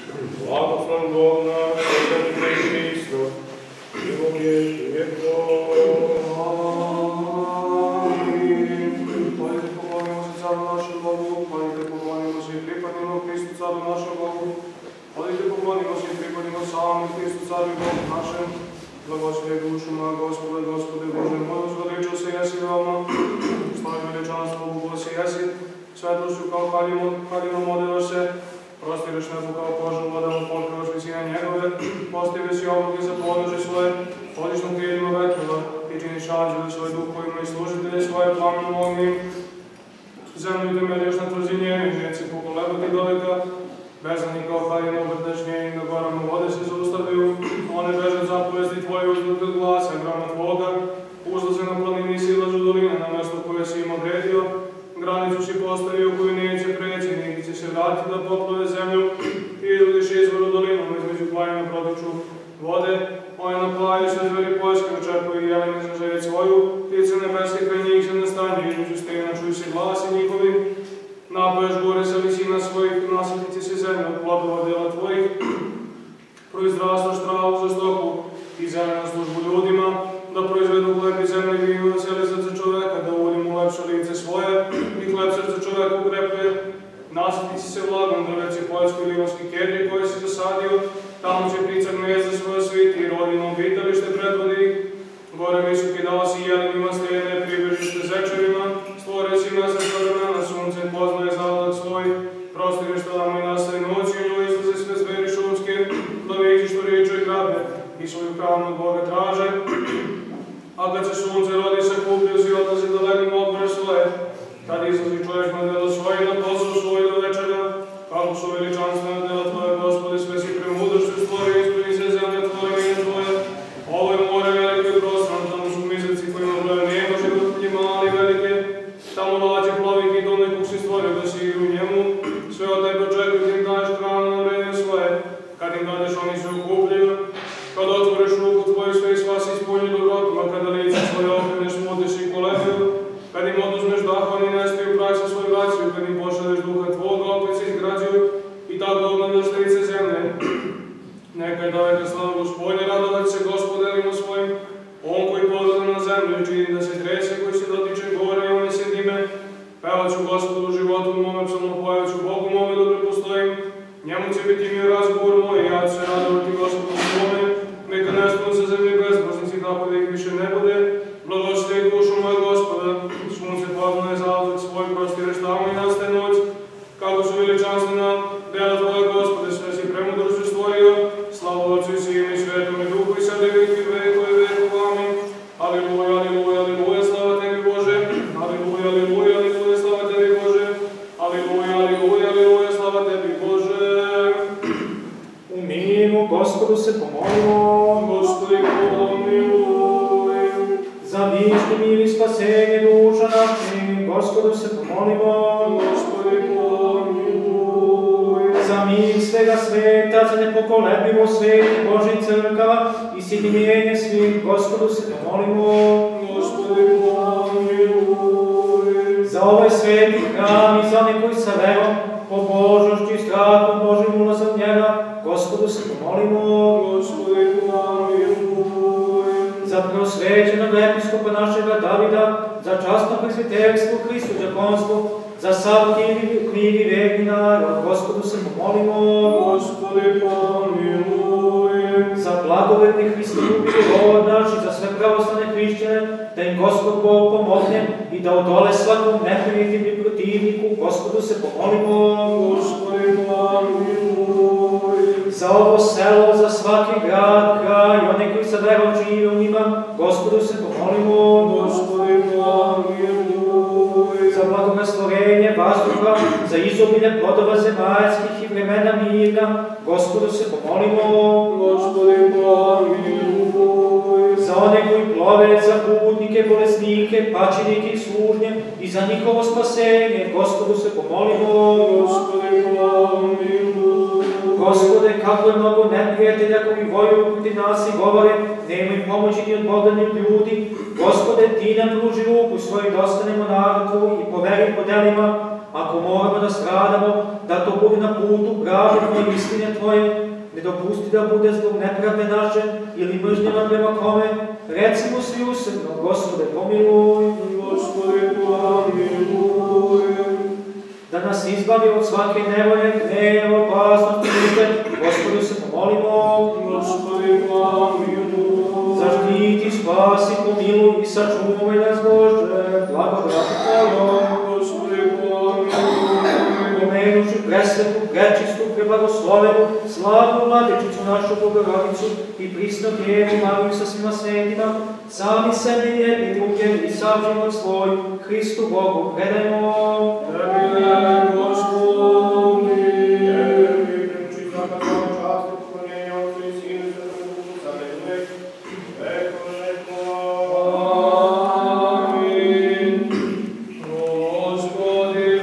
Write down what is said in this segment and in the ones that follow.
Blagoslan Bog naš, Otec i Hristo, i Bog je vjekov. Amin. Hajde pomolimo se caru našem Bogu, hajde pomolimo se i pripadnimo Hristu caru našem Bogu, hajde pomolimo se i pripadnimo samom Hristu caru i Bogu našem. Blagoslovi dušu moja, Gospode, Gospode Bože moj, uzveličao se jesi veoma, slavi veličanstvo Bogu si jesi, svetlošću kao haljinom odevaš se, prostiraš nebu kao kožu vodama, pokrivaš visine njegove, postavi si obloge za podnože svoje, hodiš na kriljima vetrova, i činiš anđele svoje duhovima i služitelje svoje plamenom ognjem. Zemlju temeljaš na tvrzini njenih, žeci po koleba ti doveka, bezani kao haljina obrtaš njenih, na gorama vode se zaustavljaju, one beže zapovesti tvoje uzduke glasa, grana tvoga, uzlaze na planini silažu doline, na mesto koje si im odredio, granicu si postavio koju neće preći, nigdje će se vratiti da poplove zemlju i izvodiš izvor u dolinu, između planina protiču vode, one naplavaju sve zveri poljske, očekuju i jelene za želje svoju, ptice nebeske kraj njih se nastanju, između stena čuju se glasi njihovi, napoješ gore sa visina svojih, nasjetice se zemlje od plodova dela tvojih, proizrastaš travu za stoku i zemlje na službu ljudima, da proizvedu hleb i zemlje i vino, veseli srce čoveka, da uvodim u lepše lice svoje i hleb srce čoveka ukrepuje. Nasjeti si se vlagom drveće poljsko i livanski kedri koje si zasadio, tamo će ptica gnezda svoje sviti i rodino obitalište predvodi. Gore visoki dao si jelenima stene, pribežište zečevima, stvorio si mesec vremena, suncem poznaje zaladak svoj, prostiriš tamo i nastaje noći, u njoj izlaze sve zveri šumske, da vidi što riču i grabe i svoju hranu od Boga traže. A kad se sunce rodi se kupio si odlazi da legim odmore svoje, tad izlazi čovjek na delo svoje i na posao svoj do večera. Kako su veličanstvene dela tvoje, Gospode, sve si premudrošću stvorio, ispuni se zemlja tvoje i tvoje. Ovo je more veliko i prostrano, tamo su mizeci kojima broje nema životinje mali i velike. Tamo lađe plovik i dom nekog si stvorio da si igru u njemu. Sve od tebe očekuju ti im daješ hranu na vreme svoje. Kad im dadeš oni se okupljaju. Kad otvoriš ruku tvoju sve i sva si ispunju dobrotima, kada lice svoje okreneš smutiš i kolebuju. Kad im oduzmeš dah, oni nestaju prah sa svoj vraciju, kad im pošalješ duha tvoga, opet se izgrađuju i tako obnavljaš lice zemlje. Nekaj davajte slavu Gospodnje, radovat se gospodarima svojim, on koji pogleda na zemlju i čini da se trese, koji se dotiče gore i one se dime. Pevat ću Gospodu u životu mome, psalmopojat ću Bogu mome, dobro postojim. Njemu će biti mir razgovor moj, ja ću se radovati Gospodu svome. Neka nestanu sa zemlje bezbožnici, tako da ih više ne bude. Blagoslovi dušu moja Gospoda, sunce poznaje zalazak svoj, prostireš tamo i nastaje noć. Kako su veličanstvena dela tvoja, Gospode, sve si premudrošću stvorio. Slava Otcu i Sinu i Svetom i Duhu i sada i veki vekove vekov. Amin. Aleluja, aleluja, aleluja, slava tebi Bože. Aleluja, aleluja, aleluja, slava tebi Bože. Aleluja, aleluja, aleluja, slava tebi Bože. U miru Gospodu se pomolimo. Gospodi pomiluj. Za vični mir i spasenje duša naših, Gospodu se pomolimo. Gospodi pomiluj. Za mir svega sveta, za nepokolebljivo sveti Božji crkava i sjedinjenje svih, Gospodu se pomolimo. Gospodi pomiluj. Za ovaj sveti hram i za one koji sa verom, pobožnošću i strahom Božim ulazom njega, Gospodu se pomolimo. Gospodi pomiluj. Za prosvećenog episkopa našega Davida, za časno presviterstvo, Hristu džakonstvo, za sav knjigi vjerni narod, Gospodu se pomolimo. Gospodi pomiluj. Za blagoverni Hristoljubivi rod naš i za sve pravoslavne hrišćane, da im Gospod Bog pomogne i da odole svakom neprijatelju i protivniku, Gospodu se pomolimo. Gospodi pomiluj. Za ovo selo, za svaki grad, kraj, one koji sa verom žive u njima, Gospodu se pomolimo. Gospodi pomiluj. Za blagostvorenje vazduha, za izobilje plodova zemaljskih i vremena mirna, Gospodu se pomolimo. Gospodi pomiluj. Za one koji plove, za putnike, bolesnike, pačenike i služnje i za njihovo spasenje, Gospodu se pomolimo. Gospodi pomiluj. Gospode, kako je mnogo neprijatelja koji vojuju protiv nas i govore, nemoj pomoći ni od Boga ni od ljudi. Gospode, ti nam pruži ruku svoju da ostanemo narodu i po veri po delima, ako moramo da stradamo, da to bude na putu pravde Tvoje, istine Tvoje, ne dopusti da bude zbog nepravde naše ili mržnjama prema kome. Recimo svi usredno, Gospode, pomiluj. Gospode, pomiluj. Da nas izbavi od svake nevolje, gneva, opasnosti, muke, Gospodu se pomolimo. Gospode, pomiluj. Zaštiti, spasi, pomiluj i sačuvaj nas, Bože, blagodati Tvojom. Gospode, pomiluj. Pomenuši presvetu, prečistu, preblagoslovenu, slavnu Vladičicu našu Bogorodicu i prisnu Djevu Mariju sa svima svetima, sami sebi jedni druge i sav život svoj, Hristu Bogu predajmo. Tebi, Gospodi, tebi, priči zakazao čast i poklonjenje Otcu i Sinu i Svetom Duhu, sada i uvek, vekoveko. Amin. Gospodi,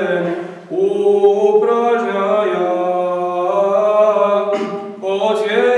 Отец.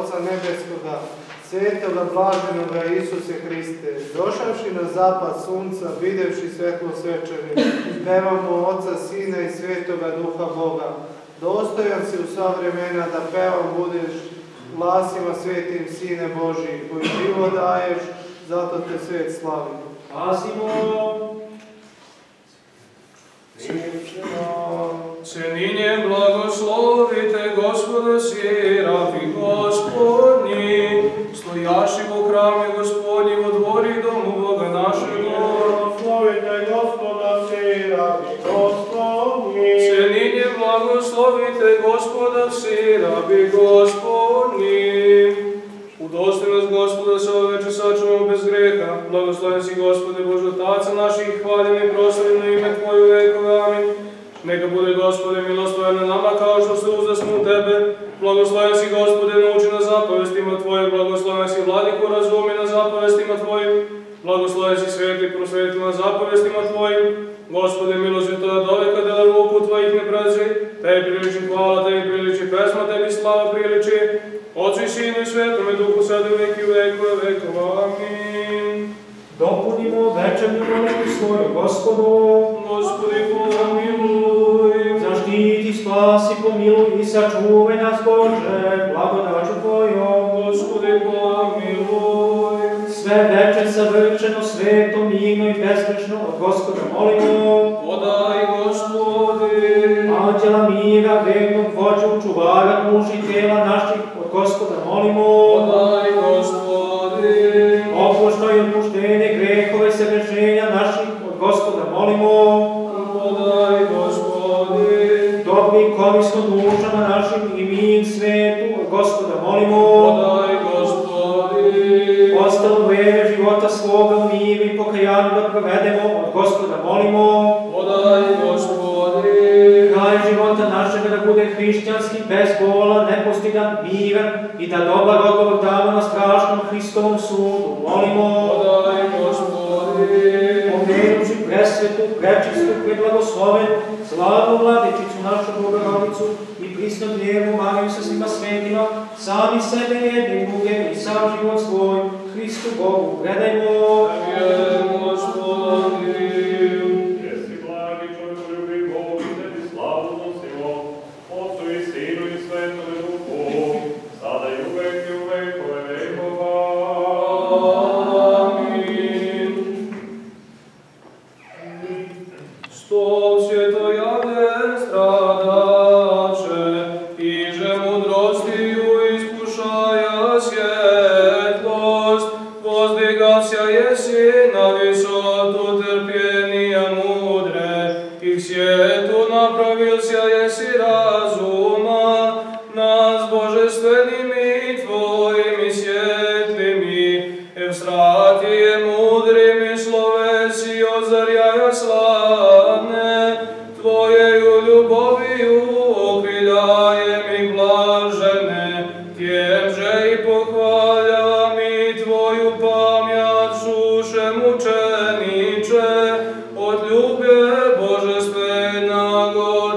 Oca Nebeskoga, svetoga blaženoga Isuse Hriste, došavši na zapad sunca, videvši svetlo svečani, pevamo Oca, Sina i Svetoga Duha Boga. Dostojan si u sva vremena da pevam budeš glasima svetim Sine Božji, koji život daješ, zato te svet slavi. Pazimo! Ceninje blagoslovite Gospoda sirafi Gospodnji, stojaši po hrami Gospodnji, u dvori domu Boga našega. Blagoslovite Gospoda sirafi Gospodnji. Ceninje blagoslovite Gospoda sirafi Gospodnji. Udostojno nas Gospoda sa ove veče sačuvamo bez greha. Blagosloven si Gospode Bože Otaca naših, hvaljeno i proslavljeno ime Tvoje u vekove. Amin. Neka bude Gospode milostljivan na nama kao što se uzdasmo u Tebe. Blagosloven si Gospode, nauči na zapovestima Tvojim. Blagosloven si Vladiku, razumi na zapovestima Tvojim. Blagosloven si Sveti, prosveti na zapovestima Tvojim. Gospode milostiv to od oveka dela ruku Tvojih ne prezri. Tebi priliči hvala, Tebi priliči pesma, Tebi slava priliči. Otcu i Sinu i Svetome Duhu, sada u veki u vekove vekova. Amin. Dopunimo večernju molitvu svoju Gospodu. Gospodi pomiluj. Zaštiti, spasi, pomiluj i sačuvaj nas Bože, blagodaću Tvojom. Gospodi pomiluj. Sve veče savršeno, sveto, mirno i bezgrešno od Gospoda molimo. Podaj Gospodi. Anđela mira, vernog vođu, čuvara duši i tela naših od Gospoda molimo. Podaj Gospodi. Oproštaj i otpuštenje grehove sagrešenja naših od Gospoda molimo. Podaj Gospodi. Dobri i korisno dušama našim i mir svetu od Gospoda molimo. Podaj Gospodi. Ostalo vreme života svoga u miru i pokajanju da provedemo od Gospoda molimo. Podaj Gospodi. Kraj života našega da bude hrišćanski, bez bola, nepostidan, miran i da dobar odgovor damo na strašnom Hristovom sudu. Molimo. Podaj Gospodi. Pomenući presvetu, prečistu, preblagoslovenu, slavnu Vladičicu, našu Bogorodicu i prisnu Djevu Mariju sa svima svetima, sami sebe jedni druge i sam život svoj Hristu Bogu predajmo. Amen, Gospodi. Jesi blagi čovjekoljubi Bog, Tebi slavu nosimo, Otcu i Sinu i Svetome Duhu, sada i uvek i u vekove vekova. Amin. Stol svjetojavljen stradače, iže mudrostiju iskušaja svjetlost, pozdigasja jesi na visotu trpljenija mudre, i svijetu napravilsja jesi razuma, nas božestvenim i Tvojim i svjetlimi, evstratije mudrim i slovesi ozarjaja slavne, Tvojeju ljuboviju okriljajem i blažene, tjemže i pohvaljam i Tvoju pamjat suše mučeniče, od ljubje božestvenago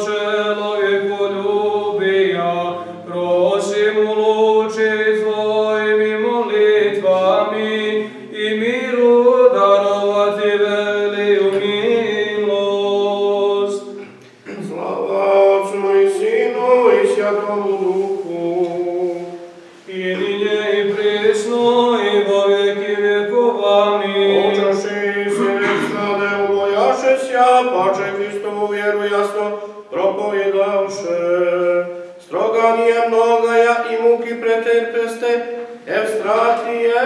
čelovjekoljubija, prosim uluči Tvojim i molitvami i miru darovati veliju milost. Slava Otcu i Sinu i Svjatomu Duhu, I ninje i prisno i vo veki vjekova. Amin. Očaši se strade ubojaše sja, pače Hristovu vjeru jasno propovjedavše. Stroganije mnogaja i muki pretrpeste, evstratije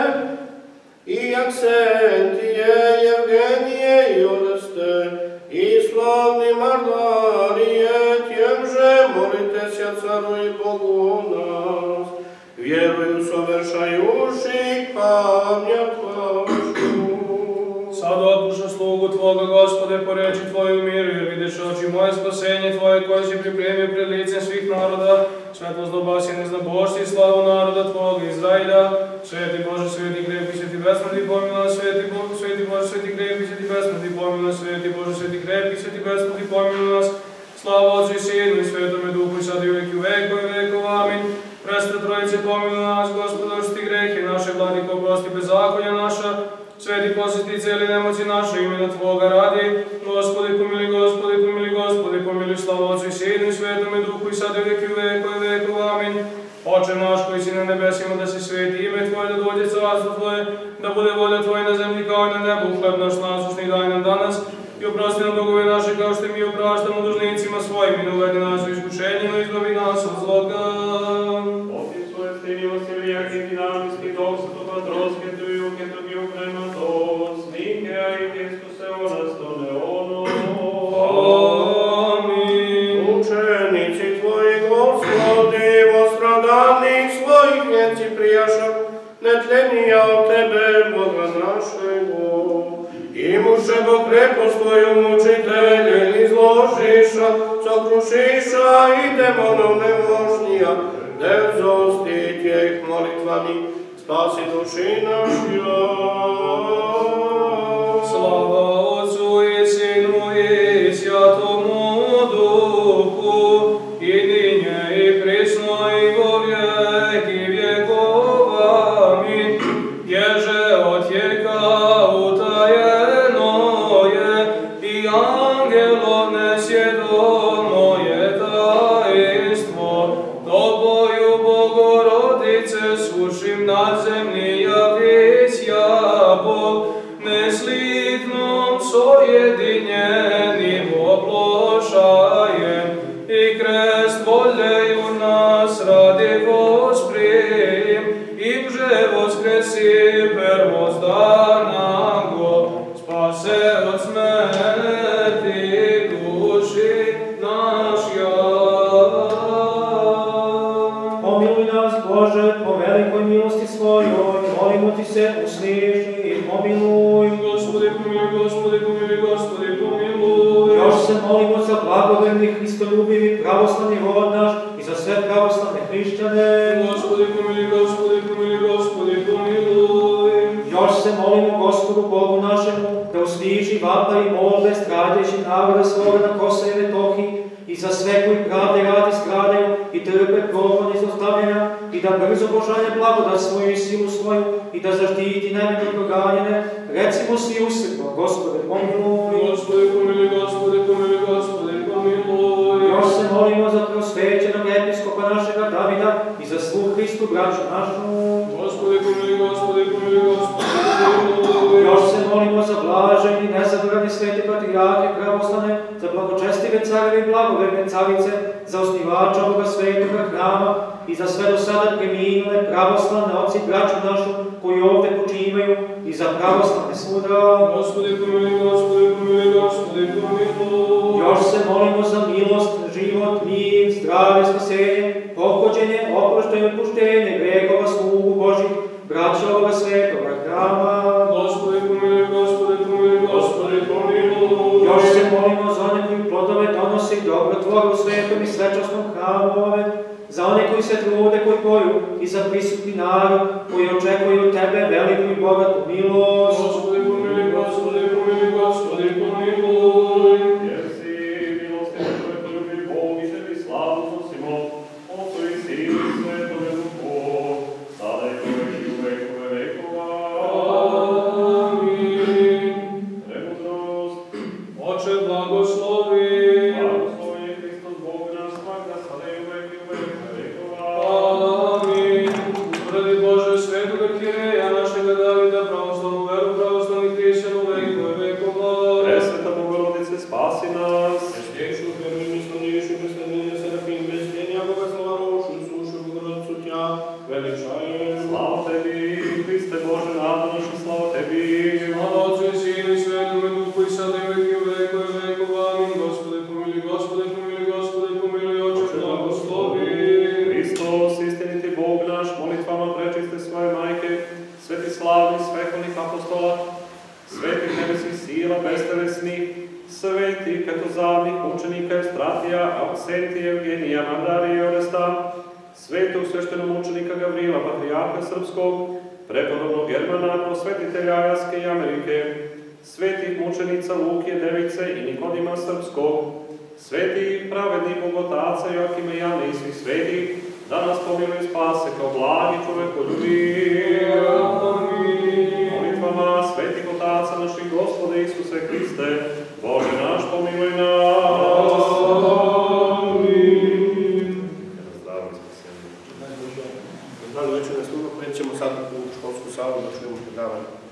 i aksentije, Evgenije i odeste, i slavni Mardarije, tjemže molite sja caru i Bogu o nas, vjeruju sovršajuši pamjat vašu. Sad otpušta slugu Tvoga, Gospode, po reči Tvoju miru, jer vidiš oči moje spasenje Tvoje koje si pripremio pred licem svih naroda, svetlost dobasje zna i slavu naroda Tvoga Izrailja. Sveti Bože, sveti krepi, sveti besmrtni pomilo nas, sveti Bože, sveti krepi, sveti besmrtni pomilo nas, sveti Bože, sveti krepi, sveti besmrtni pomilo nas. Slava Otcu i Sinu i Svetome Duhu i sad i uvijek i u vekove vekova. Amin. Presveta Trojice, pomiluj nas, Gospod, očisti grehe naše, Vladiko, oprosti bezakonja naša, Sveti posjeti cijeli nemoći naše, imena Tvoga radi. Gospodi, pomili, Gospodi, pomili, Gospodi, pomili, slavu Otcu i Sinu i Svetome Duhu i sad i veki u vekove vekova. Amin. Oče naš koji si na nebesima, da se sveti ime Tvoje, da dođe carstvo Tvoje, da bude volja Tvoja na zemlji kao i na nebu. Hleb naš nasušni daj nam danas i oprosti nam dugove naše kao što mi opraštamo dužnicima svojim i ne uvedi nas u iskušenje, no izbavi nas od zloga. Отец свой стынил сильяки динамический дух святого Троски, Твою, Кетубью, Прематос, Нике, и Христусе, Онастone, Оно. Аминь. Учениci Tvoji, Gospodi, во страданих своих нeci prijaša, netlenija od Tebe, Boga našego. Imuše Bog krepost Tvoju, mučitelje, izložiša, sokrušiša i demonov nemožnija, devzosti tjeh molitvani, spasi duši našja. Slava Otcu i Sinu i Svjatomu Duhu, i ninje i prisno i vo vjeki vjekova. Amin. Ježe otjeka utajeno je, i angelovne svjedomo je tajstvo. Tobою, Bogorodice, sušim na zemlji javись ja, Bog, neslitnom sojedinjenim oplošajem, i krest voljeju nas radi vosprim, i bže voskresi prvozdanan go, spase od smrti duši našja. Pomiluj nas, Bože, po velikoj milosti svojoj, molimo Ti se, usliši i pomiluj. Gospodи, pomiluj, Gospodi, pomiluj, Gospodi, pomiluj. Još se molimo za blagoverni, hristoljubivi, pravoslavni rod naš i za sve pravoslavne hrišćane. Gospodi, pomiluj, Gospodi, pomiluj, Gospodi, pomiluj. Još se molimo Gospodu Bogu našemu, da usliši vapa i molbe stradajući naroda svoga na Kosovu i Metohiji i za sve koji pravde radi stradaju i trpe progon i zlostavljanja i da brzo pošalje blagodat svoju i silu svoju i da zaštiti nevino proganjene. Recimo svi usredno, Gospode, pomiluj. Gospodi, pomiluj, Gospodi, pomiluj, Gospodi, pomiluj. Još se molimo za prosvećenog episkopa našega Davida i za svu Hristu braću našu. Gospodi, pomiluj, Gospodi, pomiluj, Gospodi, pomiluj. Još se molimo za blaženi, nezaboravni sveti patrijarhe pravoslavne, za blagočestive careve i blagoverne carice, za osnivača ovoga svetoga hrama i za sve do sada preminule pravoslavne oci braću našu koji ovde počivaju i za pravoslavne svuda. Gospodi, pomiluj, Gospodi, pomiluj, Gospodi, pomiluj. Još se molimo za milost, život, mir, zdravlje, spasenje, pohođenje, oproštaj i otpuštenje vekova slugu Božih, braća ovoga svetoga hrama. Gospodi, pomiluj, Gospodi, pomiluj, Gospodi, pomiluj. Još se molimo za one koji plodove donosi dobrotvor u svetom i svečasnom hramu ove, za one koji se trude, koji poju i za prisutni narod koji očekuju od Tebe veliku i bogatu milost. Gospodi, pomiluj, Gospodi, pomiluj, Gospodi, pomiluj. Jesi milostivi čovjekoljubiv Bog i Tebi slavu nosimo, Otcu i Sinu i Svetome Duhu, sada i uvek i u vekove vekova. Amin. Premudrost, Oče, blagoslovi. blagosloven je Hristos Bog naš svakda, sada i uvek i u vekove vekova. Amin. Uradi Bože, svetoga Kireja, našega Davida, pravoslavnu veru, pravoslavnih hrišćana u vekove vekova. Presveta Bogorodice, spasi nas. Святейшую, первую, славнейшую, преследование Серафим, безденья, Богослова, Рошу, Иисушу, Богородицу Тя, величаем. Slava Tebi, Hriste Bože, nada naša, slava Tebi. Slava Otcu i Sinu i Svetome Duhu i sada i uvek i u vekove vekova. Amin. Gospodi, pomiluj, Gospodi, pomiluj, Gospodi, pomiluj, Oče, blagoslovi. Hristos, istiniti Bog naš, molitvama prečiste svoje majke, sveti slavni svekolnih apostola, svetih nebesnih sila, bestelesnih, svetih petozavnih učenika Evstratija, Aksentija, Evgenija, Madarija i Oresta, svetog sveštenog učenika Gavrila, patrijarha srpskog, prepodobnog Germana, prosvetitelja Ajaske i Amerike, svetih mučenica Lukije, Device i Nikodima srpskog, svetih pravednih bogotaca Joakima i Jane i svih svetih, da nas pomiluj i spase kao blagi čovekoljubi. Molitvama svetih otaca naših Gospode Isuse Hriste, Bože naš, pomiluj nas. Zdravim spasenje. Dan večera služba, preći ćemo sad u školsku salu da čujemo predavanje.